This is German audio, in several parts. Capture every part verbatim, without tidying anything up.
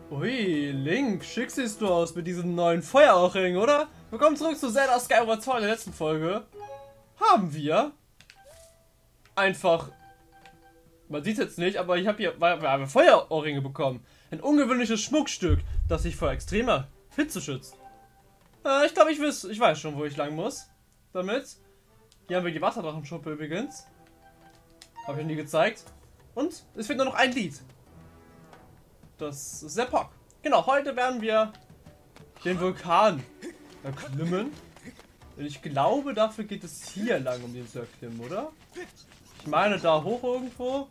Ui, Link, schick siehst du aus mit diesem neuen Feuerohrring, oder? Willkommen zurück zu Zelda Skyward Sword in der letzten Folge. Haben wir einfach, man sieht es jetzt nicht, aber ich habe hier wir haben Feuerohrringe bekommen. Ein ungewöhnliches Schmuckstück, das sich vor extremer Hitze schützt. Äh, ich glaube, ich weiß, ich weiß schon, wo ich lang muss. Damit. Hier haben wir die Wasserdrachenschuppe übrigens. Habe ich nie gezeigt. Und es fehlt nur noch ein Lied. Das ist der Pock. Genau, heute werden wir den Vulkan erklimmen. Und ich glaube, dafür geht es hier lang, um den zu erklimmen, oder? Ich meine, da hoch irgendwo.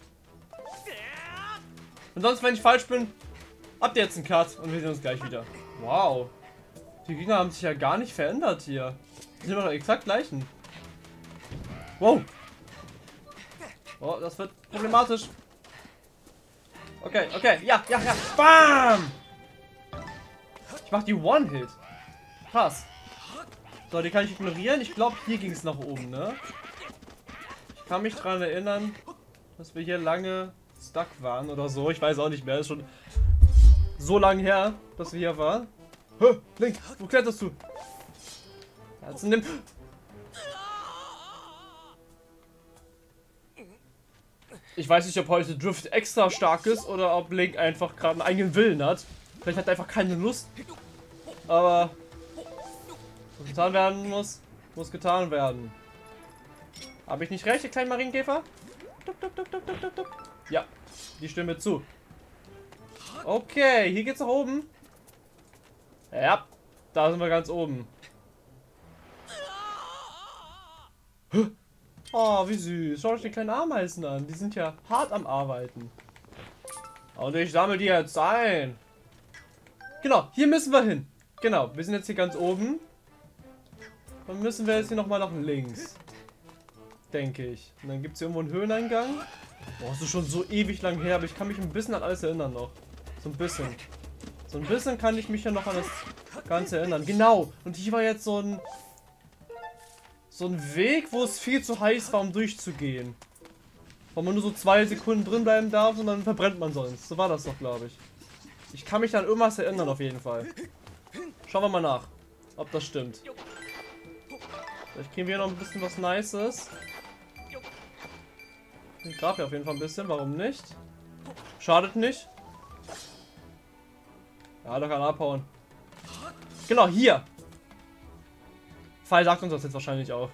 Und sonst, wenn ich falsch bin, habt ihr jetzt einen Cut und wir sehen uns gleich wieder. Wow. Die Gegner haben sich ja gar nicht verändert hier. Die sind immer noch exakt gleichen. Wow. Oh, das wird problematisch. Okay, okay, ja, ja, ja. Bam! Ich mach die One-Hit. Krass. So, die kann ich ignorieren. Ich glaube, hier ging es nach oben, ne? Ich kann mich daran erinnern, dass wir hier lange stuck waren oder so. Ich weiß auch nicht mehr. Ist schon so lange her, dass wir hier waren. Hä? Link, wo kletterst du? Jetzt in dem... Ich weiß nicht, ob heute Drift extra stark ist oder ob Link einfach gerade einen eigenen Willen hat. Vielleicht hat er einfach keine Lust. Aber was getan werden muss, muss getan werden. Habe ich nicht recht, ihr kleinen Marienkäfer? Duck, duck, duck, duck, duck, duck, duck. Ja, die stimmen mir zu. Okay, hier geht's nach oben. Ja, da sind wir ganz oben. Huh? Oh, wie süß. Schaut euch die kleinen Ameisen an. Die sind ja hart am Arbeiten. Und ich sammle die jetzt ein. Genau, hier müssen wir hin. Genau, wir sind jetzt hier ganz oben. Dann müssen wir jetzt hier nochmal nach links. Denke ich. Und dann gibt es hier irgendwo einen Höheneingang. Boah, das ist schon so ewig lang her, aber ich kann mich ein bisschen an alles erinnern noch. So ein bisschen. So ein bisschen kann ich mich ja noch an das Ganze erinnern. Genau. Und hier war jetzt so ein... So ein Weg, wo es viel zu heiß war, um durchzugehen. Wo man nur so zwei Sekunden drin bleiben darf und dann verbrennt man sonst. So war das doch, glaube ich. Ich kann mich an irgendwas erinnern, auf jeden Fall. Schauen wir mal nach, ob das stimmt. Vielleicht kriegen wir noch ein bisschen was Nices. Ich grab hier auf jeden Fall ein bisschen, warum nicht? Schadet nicht. Ja, da kann er abhauen. Genau, hier. Pfeil sagt uns das jetzt wahrscheinlich auch.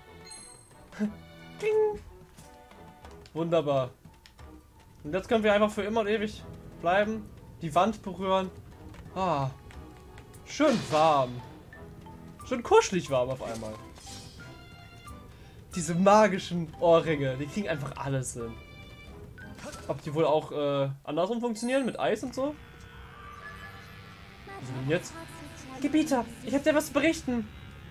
Wunderbar. Und jetzt können wir einfach für immer und ewig bleiben. Die Wand berühren. Ah. Schön warm. Schön kuschelig warm auf einmal. Diese magischen Ohrringe, die kriegen einfach alles hin. Ob die wohl auch äh, andersrum funktionieren, mit Eis und so? Was ist denn jetzt? Gebieter, ich habe dir was zu berichten.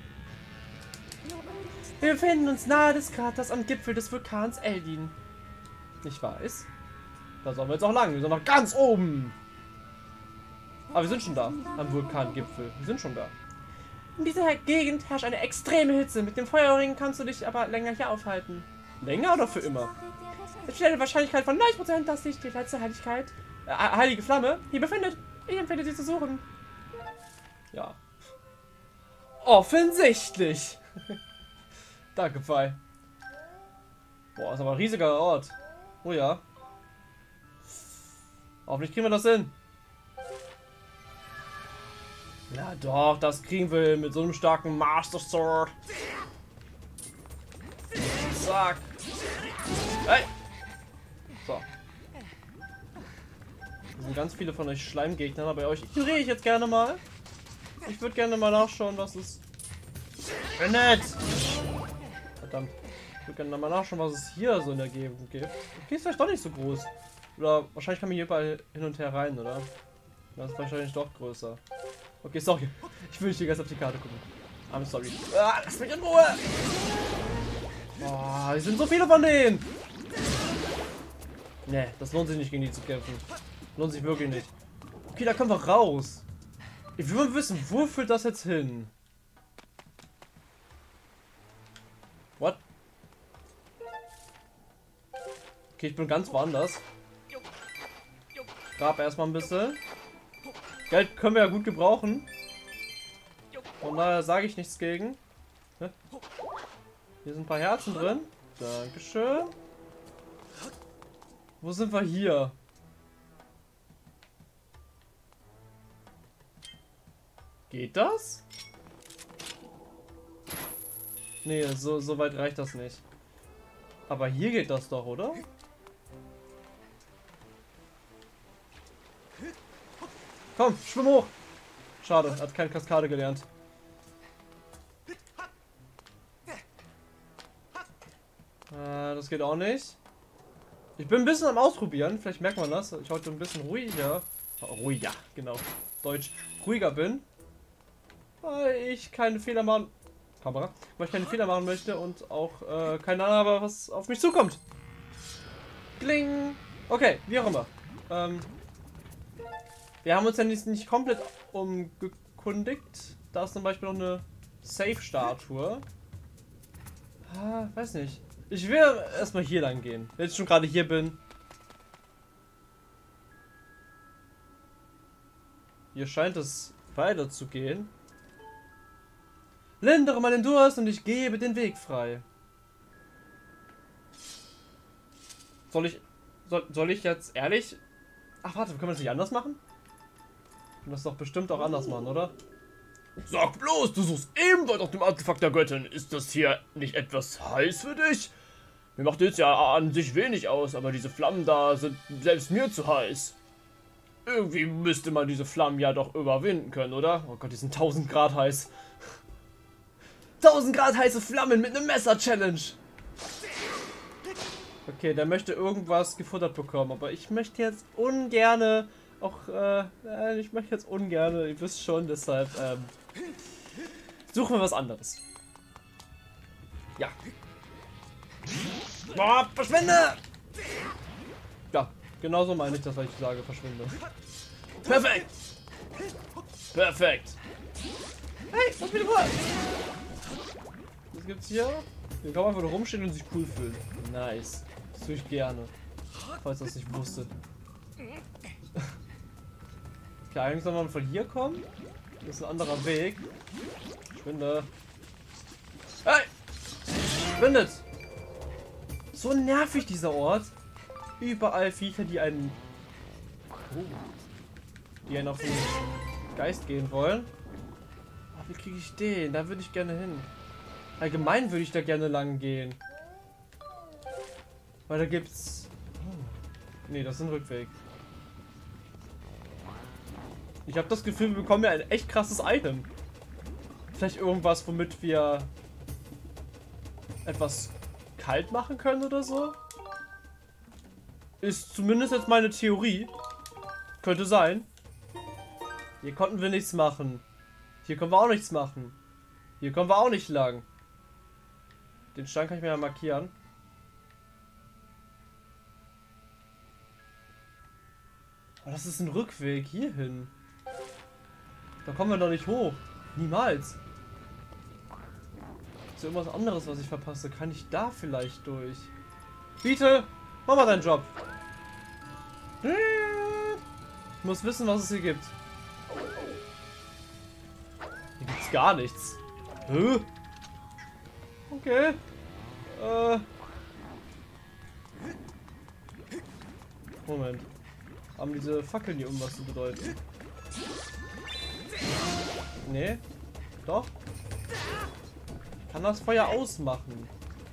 Wir befinden uns nahe des Kraters am Gipfel des Vulkans Eldin. Ich weiß. Da sollen wir jetzt auch lang. Wir sind noch ganz oben. Aber wir sind schon da. Am Vulkangipfel. Wir sind schon da. In dieser Gegend herrscht eine extreme Hitze. Mit dem Feuerring kannst du dich aber länger hier aufhalten. Länger oder für immer? Es besteht eine Wahrscheinlichkeit von neunzig Prozent, dass sich die letzte Heiligkeit, äh, heilige Flamme hier befindet. Ich empfehle sie zu suchen. Ja. Offensichtlich. Danke, Pfeil. Boah, ist aber ein riesiger Ort. Oh ja. Hoffentlich kriegen wir das hin. Na doch, das kriegen wir mit so einem starken Master Sword. Zack. Hey. So. Hier sind ganz viele von euch Schleimgegnern, aber bei euch ignoriere ich jetzt gerne mal. Ich würde gerne mal nachschauen, was es findet. Verdammt. Ich würde gerne mal nachschauen, was es hier so in der Gegend gibt. Okay, ist vielleicht doch nicht so groß. Oder wahrscheinlich kann man hier überall hin und her rein, oder? Das ist wahrscheinlich doch größer. Okay, sorry. Ich will nicht die ganze auf die Karte gucken. I'm sorry. Ah, lass mich in Ruhe! Oh, es sind so viele von denen! Ne, das lohnt sich nicht, gegen die zu kämpfen. Lohnt sich wirklich nicht. Okay, da kommen wir raus. Ich will mal wissen, wo führt das jetzt hin? What? Okay, ich bin ganz woanders. Grab erstmal ein bisschen. Geld können wir ja gut gebrauchen. Von daher sage ich nichts gegen. Hier sind ein paar Herzen drin. Dankeschön. Wo sind wir hier? Geht das? Nee, so, so weit reicht das nicht. Aber hier geht das doch, oder? Komm, schwimm hoch! Schade, hat keine Kaskade gelernt. Äh, das geht auch nicht. Ich bin ein bisschen am Ausprobieren, vielleicht merkt man das. Ich heute ein bisschen ruhiger. Oh, ruhiger, genau. Deutsch. Ruhiger bin. Weil ich keine Fehler machen. Kamera. Weil ich keine Fehler machen möchte und auch äh, keine Ahnung habe, was auf mich zukommt. Kling! Okay, wie auch immer. Ähm, wir haben uns ja nicht, nicht komplett umgekundigt. Da ist zum Beispiel noch eine Safe-Statue. Ah, weiß nicht. Ich will erstmal hier lang gehen. Wenn ich schon gerade hier bin. Hier scheint es weiter zu gehen. Lindere meinen Durst und ich gebe den Weg frei. Soll ich... Soll, soll ich jetzt ehrlich... Ach warte, können wir das nicht anders machen? Wir können das doch bestimmt auch anders machen, oder? Sag bloß, du suchst ebenfalls auf dem Artefakt der Göttin. Ist das hier nicht etwas heiß für dich? Mir macht jetzt ja an sich wenig aus, aber diese Flammen da sind selbst mir zu heiß. Irgendwie müsste man diese Flammen ja doch überwinden können, oder? Oh Gott, die sind tausend Grad heiß. tausend Grad heiße Flammen mit einem Messer-Challenge. Okay, der möchte irgendwas gefuttert bekommen, aber ich möchte jetzt ungerne auch, äh, ich möchte jetzt ungerne, ihr wisst schon, deshalb, ähm, suchen wir was anderes. Ja. Boah, verschwinde! Ja, genauso meine ich das, was ich sage, verschwinde. Perfekt! Perfekt! Hey, was bitte vor? Was gibt's hier? Hier kann man einfach nur rumstehen und sich cool fühlen. Nice. Das tue ich gerne. Falls das nicht wusstet. Okay, eigentlich soll man von hier kommen. Das ist ein anderer Weg. Verschwinde. Hey! Verschwindet! So nervig dieser Ort. Überall Viecher, die einen... Oh, die einen auf den Geist gehen wollen. Aber wie kriege ich den? Da würde ich gerne hin. Allgemein würde ich da gerne lang gehen. Weil da gibt's... Oh. Ne, das ist ein Rückweg. Ich habe das Gefühl, wir bekommen ja ein echt krasses Item. Vielleicht irgendwas, womit wir etwas kalt machen können oder so. Ist zumindest jetzt meine Theorie. Könnte sein. Hier konnten wir nichts machen. Hier können wir auch nichts machen. Hier kommen wir auch nicht lang. Den Stein kann ich mir ja markieren. Aber das ist ein Rückweg hierhin. Da kommen wir doch nicht hoch. Niemals. Ist irgendwas anderes, was ich verpasse? Kann ich da vielleicht durch? Biete, mach mal deinen Job. Ich muss wissen, was es hier gibt. Hier gibt's gar nichts. Hä? Okay. Äh. Moment. Haben diese Fackeln hier irgendwas zu bedeuten? Nee. Doch. Ich kann das Feuer ausmachen.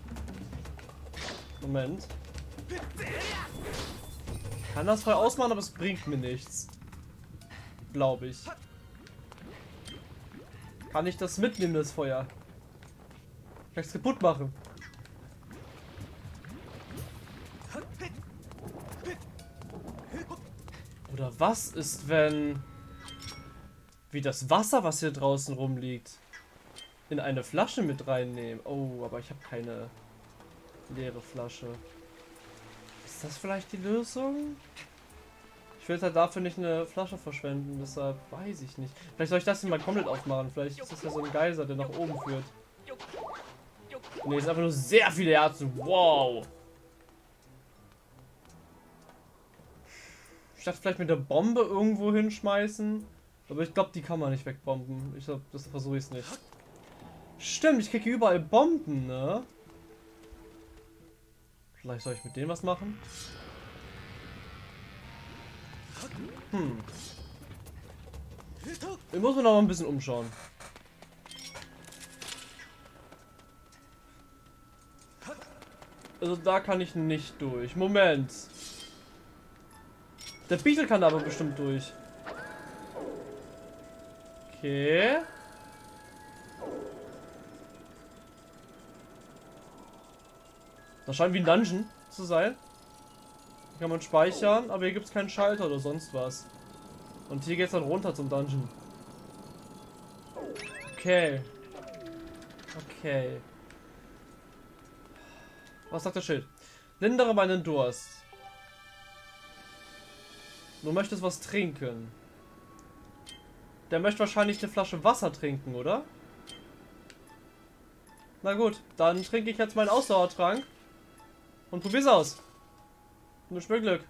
Moment. Ich kann das Feuer ausmachen, aber es bringt mir nichts. Glaube ich. Kann ich das mitnehmen, das Feuer? Kann ich es kaputt machen? Oder was ist, wenn... wie das Wasser, was hier draußen rumliegt, in eine Flasche mit reinnehmen? Oh, aber ich habe keine leere Flasche. Ist das vielleicht die Lösung? Ich will halt dafür nicht eine Flasche verschwenden, deshalb weiß ich nicht. Vielleicht soll ich das hier mal komplett aufmachen. Vielleicht ist das ja so ein Geiser, der nach oben führt. Ne, es sind einfach nur sehr viele Herzen. Wow. Ich dachte vielleicht mit der Bombe irgendwo hinschmeißen. Aber ich glaube, die kann man nicht wegbomben. Ich glaube, das versuche ich es nicht. Stimmt, ich kriege überall Bomben, ne? Vielleicht soll ich mit denen was machen? Hm. Ich muss mir noch mal ein bisschen umschauen. Also da kann ich nicht durch. Moment. Der Beetle kann da aber bestimmt durch. Okay. Das scheint wie ein Dungeon zu sein. Hier kann man speichern, aber hier gibt es keinen Schalter oder sonst was. Und hier geht es dann runter zum Dungeon. Okay. Okay. Was sagt das Schild? Lindere meinen Durst. Du möchtest was trinken. Der möchte wahrscheinlich eine Flasche Wasser trinken, oder? Na gut, dann trinke ich jetzt meinen Ausdauertrank. Und probier's aus. Nur Glück.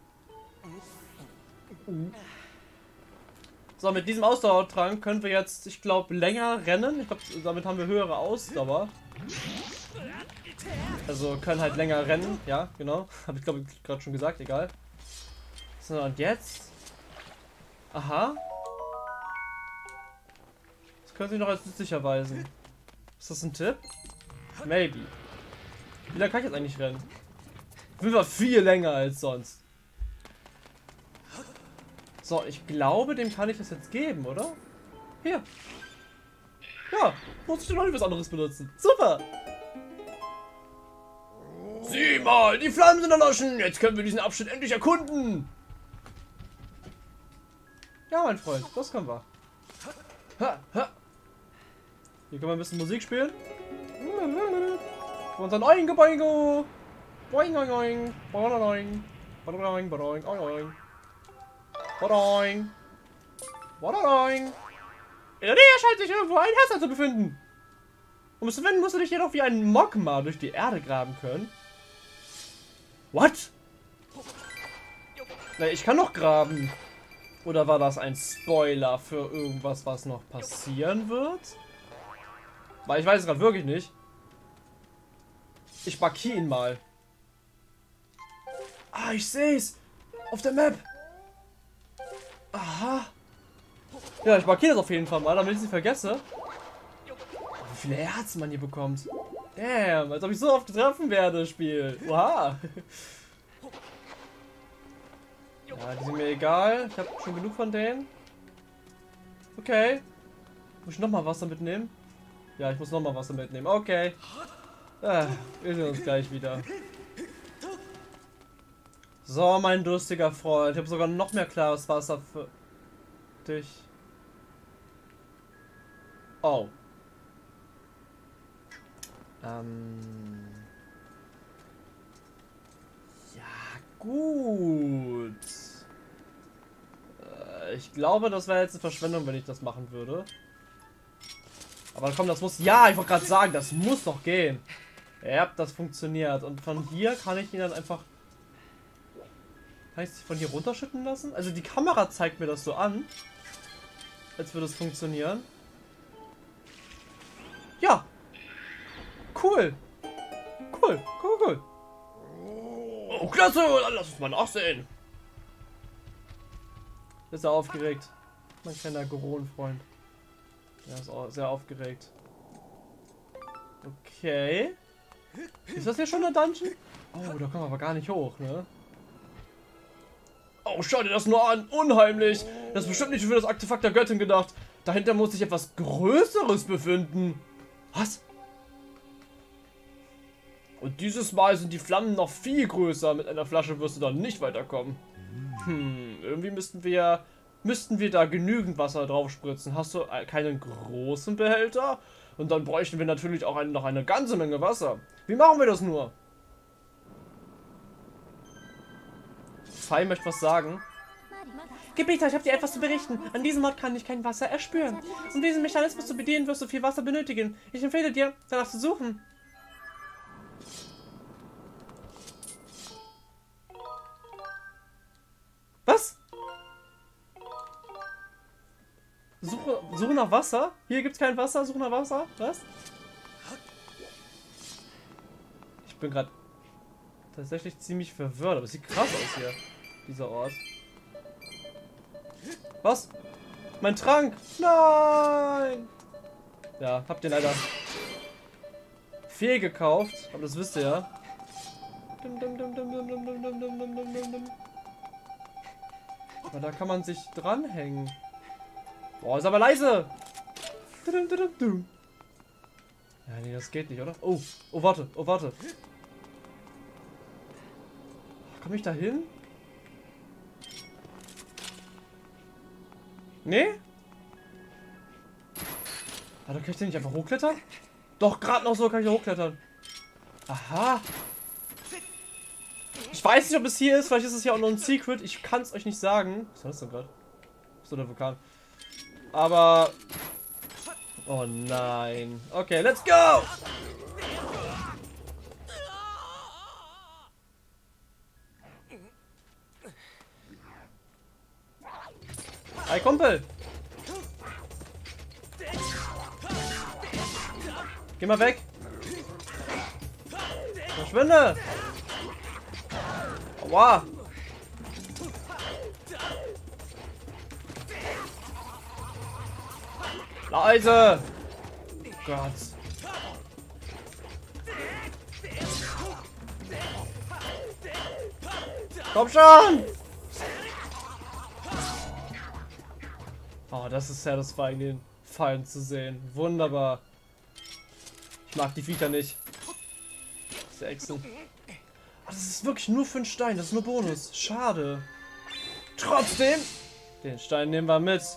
So, mit diesem Ausdauertrank können wir jetzt, ich glaube, länger rennen. Ich glaube, damit haben wir höhere Ausdauer. Also können halt länger rennen. Ja, genau. Habe ich, glaube ich, gerade schon gesagt. Egal. So, und jetzt? Aha. Das könnte sich noch als nützlich erweisen. Ist das ein Tipp? Maybe. Wie lange kann ich jetzt eigentlich rennen? Auf jeden Fall viel länger als sonst. So, ich glaube, dem kann ich das jetzt geben, oder? Hier. Ja, muss ich noch nicht was anderes benutzen. Super. Sieh mal, die Flammen sind erloschen. Jetzt können wir diesen Abschnitt endlich erkunden. Ja, mein Freund, das können wir. Ha, ha. Hier können wir ein bisschen Musik spielen. Und dann Oingo Boingo. Boing, boing, boing. Boing, boing, boing, boing. Boing. Boing. In der Nähe scheint sich irgendwo ein Herzer zu befinden. Um es zu finden, musst du dich jedoch wie ein Mogma durch die Erde graben können. What? Na, ich kann noch graben. Oder war das ein Spoiler für irgendwas, was noch passieren wird? Weil ich weiß es gerade wirklich nicht. Ich markiere ihn mal. Ah, ich sehe es. Auf der Map. Aha. Ja, ich markiere das auf jeden Fall mal, damit ich es nicht vergesse. Wie viele Herzen man hier bekommt. Damn, als ob ich so oft treffen werde, Spiel. Oha. Ja, die sind mir egal. Ich habe schon genug von denen. Okay. Muss ich nochmal Wasser mitnehmen? Ja, ich muss nochmal Wasser mitnehmen. Okay. Ah, wir sehen uns gleich wieder. So, mein durstiger Freund. Ich habe sogar noch mehr klares Wasser für dich. Oh. Ähm. Ja, gut. Äh, ich glaube, das wäre jetzt eine Verschwendung, wenn ich das machen würde. Aber komm, das muss... Ja, ich wollte gerade sagen, das muss doch gehen. Ja, das funktioniert. Und von hier kann ich ihn dann einfach... Kann ich es von hier runterschütten lassen? Also die Kamera zeigt mir das so an. Als würde es funktionieren. Ja. Cool. Cool. Cool, cool. Oh, klasse. Dann lass uns mal nachsehen. Ist er aufgeregt. Mein kleiner Goron-Freund. Er ist auch sehr aufgeregt. Okay. Ist das hier schon ein Dungeon? Oh, da kommen wir aber gar nicht hoch, ne? Oh, schau dir das nur an. Unheimlich. Das ist bestimmt nicht für das Artefakt der Göttin gedacht. Dahinter muss sich etwas Größeres befinden. Was? Und dieses Mal sind die Flammen noch viel größer. Mit einer Flasche wirst du dann nicht weiterkommen. Hm, irgendwie müssten wir... Müssten wir da genügend Wasser drauf spritzen. Hast du keinen großen Behälter? Und dann bräuchten wir natürlich auch ein, noch eine ganze Menge Wasser. Wie machen wir das nur? Fei möchte was sagen. Gebieter, ich habe dir etwas zu berichten. An diesem Ort kann ich kein Wasser erspüren. Um diesen Mechanismus zu bedienen, wirst du viel Wasser benötigen. Ich empfehle dir, danach zu suchen. Was? Suche, suche nach Wasser. Hier gibt's kein Wasser. Suche nach Wasser. Was? Ich bin gerade tatsächlich ziemlich verwirrt, aber es sieht krass aus hier, dieser Ort. Was? Mein Trank! Nein! Ja, habt ihr leider fehl gekauft, aber das wisst ihr ja. Aber da kann man sich dranhängen. Boah, ist aber leise! Ja, nee, das geht nicht, oder? Oh, oh, warte, oh, warte. Komm ich da hin? Nee? Ah, da kann ich den nicht einfach hochklettern? Doch, gerade noch so kann ich da hochklettern. Aha. Ich weiß nicht, ob es hier ist. Vielleicht ist es ja auch noch ein Secret. Ich kann es euch nicht sagen. Was war das denn gerade? So, der Vulkan. Aber... Oh nein. Okay, let's go! Hey, Kumpel! Geh mal weg! Verschwinde! Aua! Leise! Gott! Komm schon! Oh, das ist satisfying, den Fallen zu sehen. Wunderbar. Ich mag die Viecher nicht. Diese Echsen. Oh, das ist wirklich nur für einen Stein. Das ist nur Bonus. Schade. Trotzdem. Den Stein nehmen wir mit.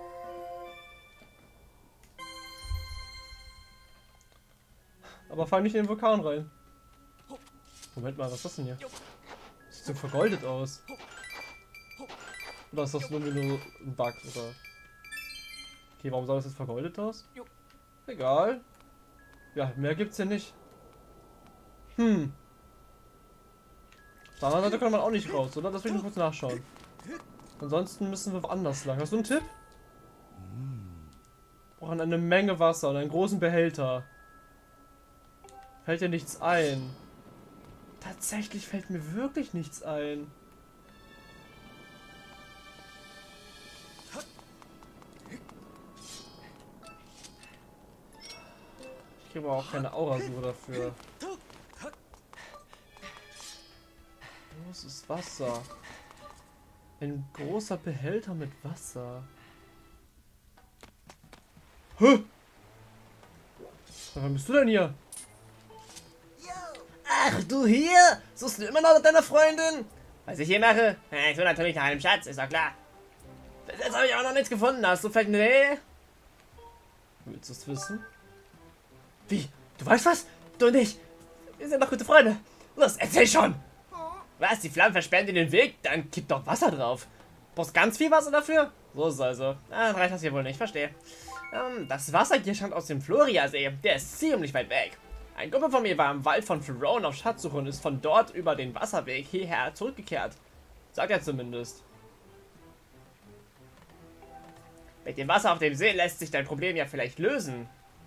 Aber fall nicht in den Vulkan rein. Moment mal, was ist das denn hier? Sieht so vergoldet aus. Oder ist das nur, nur ein Bug? Oder? Okay, warum sah das jetzt vergoldet aus? Egal. Ja, mehr gibt's hier nicht. Hm. Auf der anderen Seite kann man auch nicht raus, oder? Das will ich nur kurz nachschauen. Ansonsten müssen wir woanders lang. Hast du einen Tipp? Wir brauchen eine Menge Wasser und einen großen Behälter. Fällt dir nichts ein? Tatsächlich fällt mir wirklich nichts ein. Ich habe auch keine Aurasuche dafür. Wo ist Wasser? Ein großer Behälter mit Wasser. Hä? Wann bist du denn hier? Ach, du hier? Suchst du immer noch nach deiner Freundin? Was ich hier mache? Ich suche natürlich nach einem Schatz, ist doch klar. Bis jetzt habe ich auch noch nichts gefunden. Hast du vielleicht eine Idee? Willst du es wissen? Wie? Du weißt was? Du und ich. Wir sind doch gute Freunde. Los, erzähl schon. Was? Die Flammen versperren dir den Weg? Dann kipp doch Wasser drauf. Brauchst ganz viel Wasser dafür? So ist es also. Ah, dann reicht das hier wohl nicht, verstehe. Ähm, das Wasser hier stammt aus dem Floria-See. Der ist ziemlich weit weg. Ein Gruppe von mir war im Wald von Ferone auf Schatzsuche und ist von dort über den Wasserweg hierher zurückgekehrt. Sagt er zumindest. Mit dem Wasser auf dem See lässt sich dein Problem ja vielleicht lösen.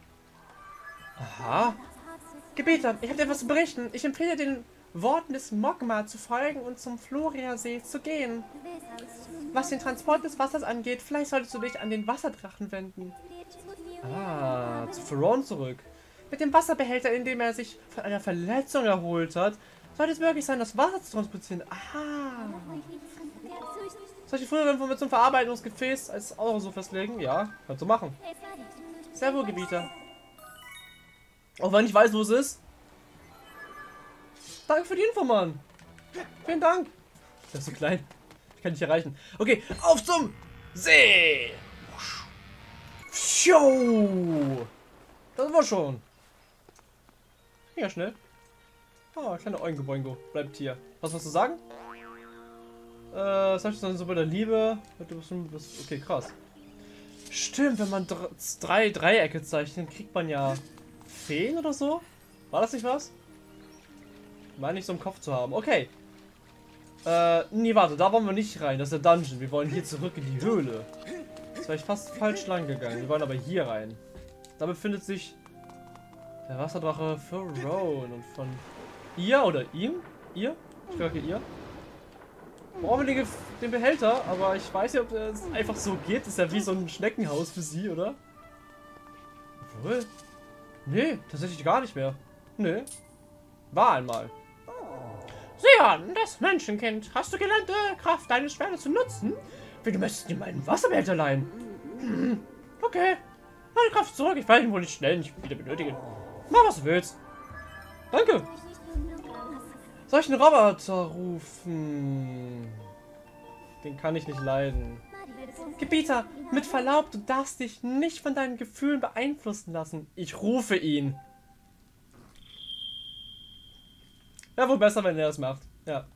Aha. Gebieter, ich habe dir etwas zu berichten. Ich empfehle den Worten des Mogma zu folgen und zum Floria-See zu gehen. Was den Transport des Wassers angeht, vielleicht solltest du dich an den Wasserdrachen wenden. Ah, zu Ferone zurück. Mit dem Wasserbehälter, in dem er sich von einer Verletzung erholt hat, sollte es möglich sein, das Wasser zu transportieren. Aha. Soll ich die frühere Information Verarbeitungsgefäß als Euro so festlegen? Ja, kannst du machen. Sehr wohl, Gebieter. Auch wenn ich weiß, wo es ist. Danke für die Info, Mann. Vielen Dank. Der ist so klein. Ich kann nicht erreichen. Okay, auf zum See. Show. Das war schon. Ja, schnell. Ah, kleiner Oingo Boingo. Bleibt hier. Was was zu sagen? Äh, das heißt dann so bei der Liebe. Okay, krass. Stimmt, wenn man drei Dreiecke zeichnet, kriegt man ja Feen oder so. War das nicht was? Meine ich so im Kopf zu haben. Okay. Äh, nee, warte, da wollen wir nicht rein. Das ist der Dungeon. Wir wollen hier zurück in die Höhle. Jetzt war ich fast falsch lang gegangen. Die wollen aber hier rein. Da befindet sich der Wasserdrache für Rowan. Und von ihr oder ihm? Ihr? Ich glaube ihr. Brauchen wir den, den Behälter, aber ich weiß nicht, ob es einfach so geht. Das ist ja wie so ein Schneckenhaus für sie, oder? Obwohl. Nee, tatsächlich gar nicht mehr. Nee. War einmal. Sion, das Menschenkind. Hast du gelernt, die Kraft deines Schwertes zu nutzen? Wie, du möchtest dir meinen Wasserbehälter leihen? Hm. Okay. Meine Kraft zurück. Ich werde ihn wohl nicht schnell nicht wieder benötigen. Mach, was du willst. Danke. Soll ich einen Roboter rufen? Den kann ich nicht leiden. Gebieter, mit Verlaub, du darfst dich nicht von deinen Gefühlen beeinflussen lassen. Ich rufe ihn. Ja, wohl besser, wenn er das macht. Ja.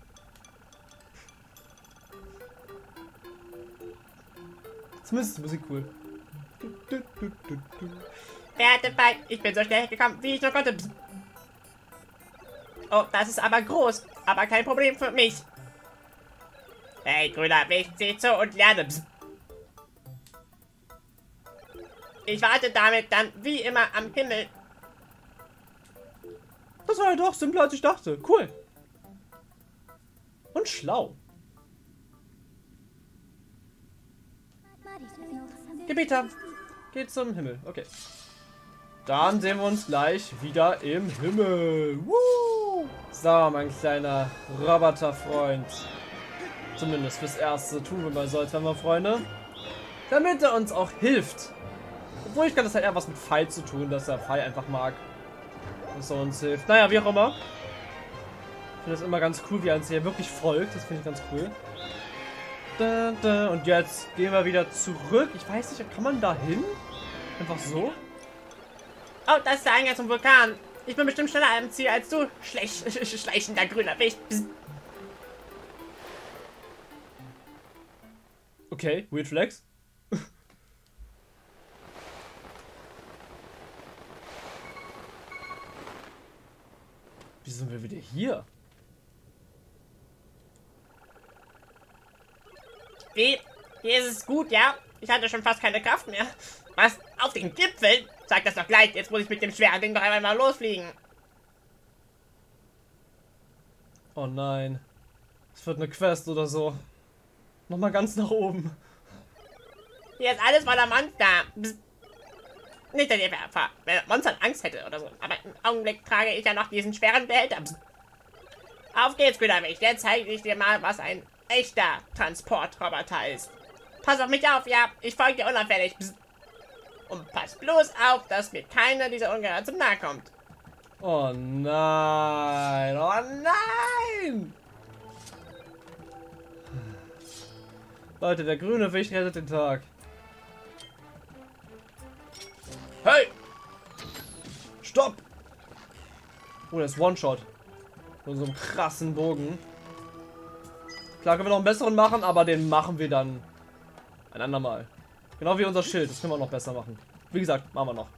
Zumindest ist die Musik cool. Werte bei, ich bin so schnell gekommen, wie ich nur konnte. Psst. Oh, das ist aber groß, aber kein Problem für mich. Hey, grüner Wicht, sieh zu und lerne. Psst. Ich warte damit dann wie immer am Himmel. Das war ja doch simpler, als ich dachte. Cool. Und schlau. Gebieter, geht zum Himmel. Okay. Dann sehen wir uns gleich wieder im Himmel. Woo! So, mein kleiner Roboterfreund. Zumindest fürs Erste tun wir mal so, als wären wir Freunde. Damit er uns auch hilft. Obwohl ich kann das halt eher was mit Pfeil zu tun, dass er Pfeil einfach mag. Dass er uns hilft. Naja, wie auch immer. Ich finde das immer ganz cool, wie er uns hier wirklich folgt. Das finde ich ganz cool. Da, da. Und jetzt gehen wir wieder zurück. Ich weiß nicht, kann man da hin? Einfach so? Oh, das ist der Eingang zum Vulkan. Ich bin bestimmt schneller am Ziel als du. Schlech schleichender grüner Wicht. Psst. Okay, weird flex. Wie sind wir wieder hier? Wie? Hier ist es gut, ja? Ich hatte schon fast keine Kraft mehr. Was? Auf den Gipfel? Sag das doch gleich. Jetzt muss ich mit dem schweren Ding doch einmal losfliegen. Oh nein. Es wird eine Quest oder so. Nochmal ganz nach oben. Hier ist alles voller Monster. Psst. Nicht, dass ihr vor Monstern Angst hätte oder so. Aber im Augenblick trage ich ja noch diesen schweren Behälter. Psst. Auf geht's, grüner Wicht. Jetzt zeige ich dir mal, was ein echter Transportroboter ist. Pass auf mich auf, ja. Ich folge dir unauffällig. Psst. Und pass bloß auf, dass mir keiner dieser Ungeheuer zum Nahe kommt. Oh nein. Oh nein. Leute, der grüne Wicht rettet den Tag. Hey! Stopp! Oh, das ist One-Shot. Mit so einem krassen Bogen. Klar können wir noch einen besseren machen, aber den machen wir dann ein andermal. Genau wie unser Schild. Das können wir noch besser machen. Wie gesagt, machen wir noch.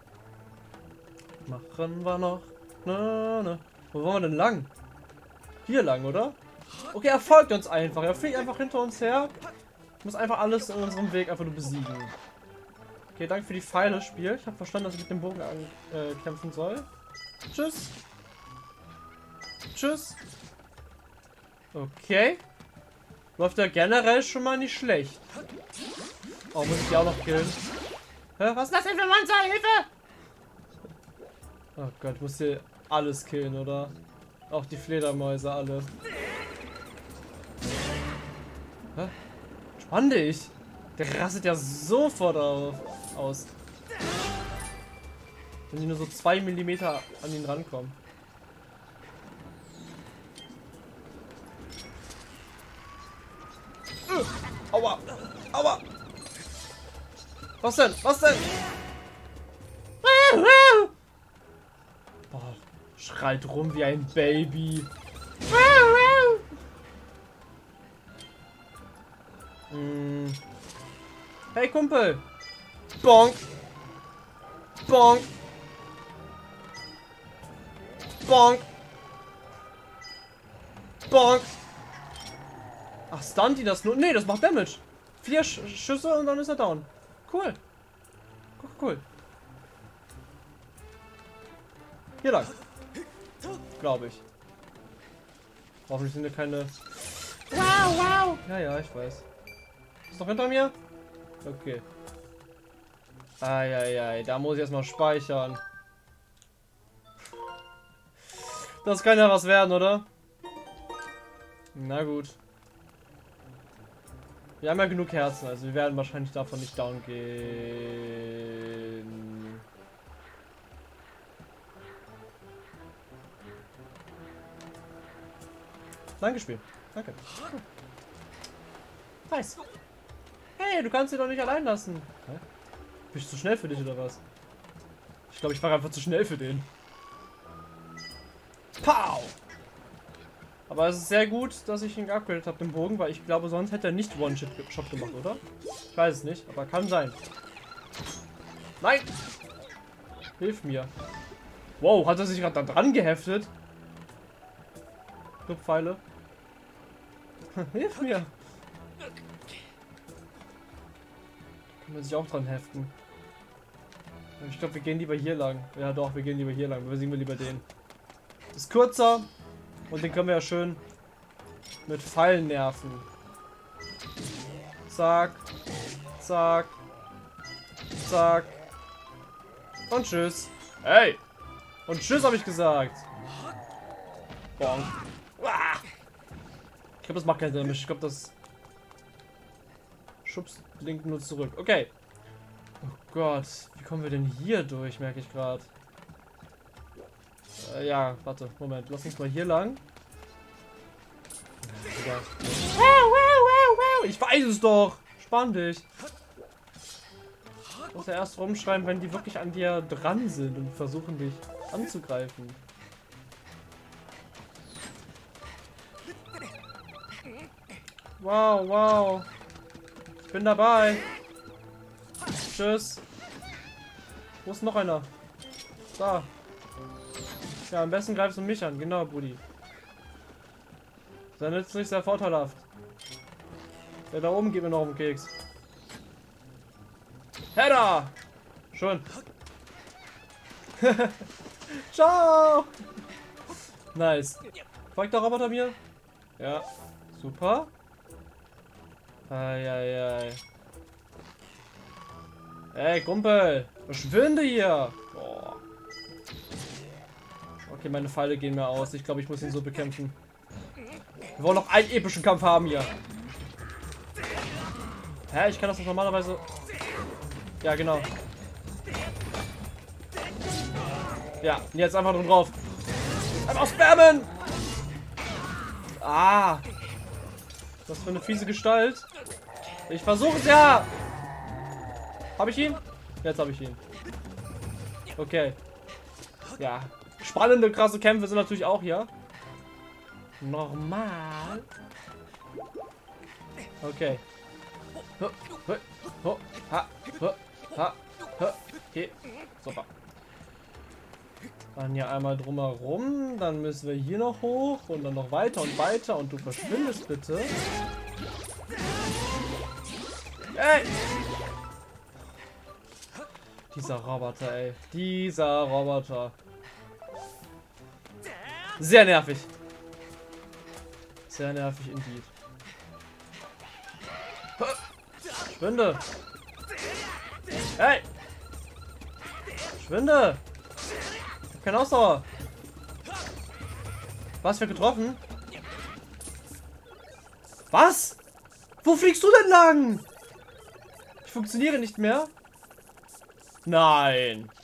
Machen wir noch. Na, na. Wo wollen wir denn lang? Hier lang, oder? Okay, er folgt uns einfach. Er fliegt einfach hinter uns her. Ich muss einfach alles in unserem Weg einfach nur besiegen. Okay, danke für die Pfeile, Spiel. Ich habe verstanden, dass ich mit dem Bogen äh, kämpfen soll. Tschüss. Tschüss. Okay. Läuft ja generell schon mal nicht schlecht. Oh, muss ich die auch noch killen? Hä, was ist das denn für Monster? Hilfe! Oh Gott, ich muss hier alles killen, oder? Auch die Fledermäuse alle. Hä? Spann dich! Der rastet ja sofort auf, aus. Wenn die nur so zwei Millimeter an ihn rankommen. Uh, aua! Aua! Was denn? Was denn? Boah, schreit rum wie ein Baby. Mm. Hey Kumpel! Bonk! Bonk! Bonk! Bonk! Ach, stunt die das nur? Nee, das macht Damage. vier Sch Schüsse und dann ist er down. Cool. Cool, cool. Hier lang. Glaube ich. Hoffentlich sind hier keine... Wow, wow. Ja, ja, ich weiß. Ist noch hinter mir? Okay. Eieiei, da muss ich erstmal speichern. Das kann ja was werden, oder? Na gut. Wir haben ja genug Herzen, also wir werden wahrscheinlich davon nicht down gehen. Danke, Spiel. Danke. Hm. Nice. Hey, du kannst sie doch nicht allein lassen. Hä? Bin ich zu schnell für dich oder was? Ich glaube, ich war einfach zu schnell für den. Pow! Aber es ist sehr gut, dass ich ihn geupgradet habe, den Bogen, weil ich glaube, sonst hätte er nicht One-Shot gemacht, oder? Ich weiß es nicht, aber kann sein. Nein! Hilf mir. Wow, hat er sich gerade da dran geheftet? Pfeile. Hilf mir! Kann man sich auch dran heften. Ich glaube, wir gehen lieber hier lang. Ja doch, wir gehen lieber hier lang. Besiegen wir lieber den. Ist kürzer. Und den können wir ja schön mit Pfeilen nerven. Zack. Zack. Zack. Und tschüss. Hey! Und tschüss habe ich gesagt. Bonk. Ich glaube, das macht keinen Sinn. Ich glaube, das schubst Link nur zurück. Okay. Oh Gott. Wie kommen wir denn hier durch, merke ich gerade. Äh, ja, warte. Moment. Lass uns mal hier lang. Ja, ich weiß es doch. Spann dich. Ich muss ja erst rumschreiben, wenn die wirklich an dir dran sind und versuchen, dich anzugreifen. Wow, wow. Ich bin dabei. Tschüss. Wo ist noch einer? Da. Ja, am besten greifst du mich an. Genau, Buddy. Sehr nützlich, sehr vorteilhaft. Der da oben geht mir noch um den Keks. Header! Schön. Ciao! Nice. Folgt der Roboter mir? Ja. Super. Eieiei. Ey, Kumpel! Verschwinde hier! Boah. Okay, meine Pfeile gehen mir aus. Ich glaube, ich muss ihn so bekämpfen. Wir wollen noch einen epischen Kampf haben hier. Hä? Ich kann das doch normalerweise... Ja, genau. Ja, und jetzt einfach drum drauf. Einfach spammen! Ah! Was für eine fiese Gestalt. Ich versuche es ja! Habe ich ihn? Jetzt habe ich ihn. Okay. Ja. Spannende, krasse Kämpfe sind natürlich auch hier. Normal. Okay. Okay. Super. Dann hier einmal drumherum. Dann müssen wir hier noch hoch und dann noch weiter und weiter. Und du verschwindest bitte. Ey! Dieser Roboter, ey. Dieser Roboter. Sehr nervig. Sehr nervig indeed. Schwinde! Hey! Schwinde! Ich hab keine Ausdauer. Was, wird getroffen? Was? Wo fliegst du denn lang? Ich funktioniere nicht mehr. Nein.